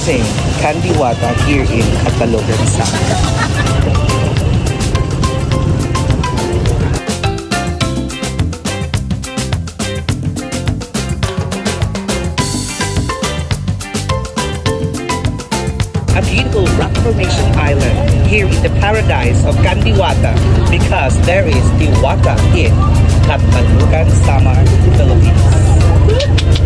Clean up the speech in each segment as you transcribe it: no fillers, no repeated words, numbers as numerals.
amazing Kandiwata here in Catbalogan City. A beautiful rock formation island here in the paradise of Kandiwata because there is Diwata in Catbalogan, Samar, Philippines.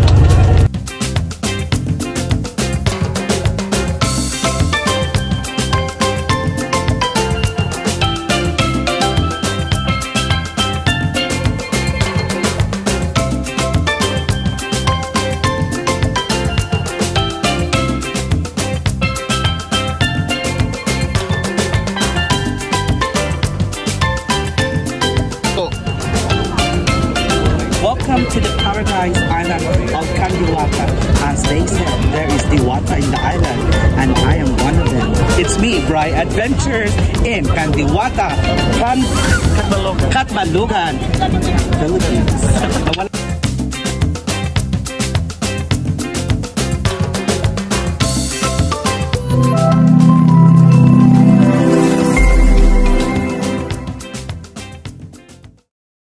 Welcome to the paradise island of Kandiwata. As they said, there is Diwata in the island, and I am one of them. It's me, Bri Adventures in Kandiwata, Catbalogan, Philippines.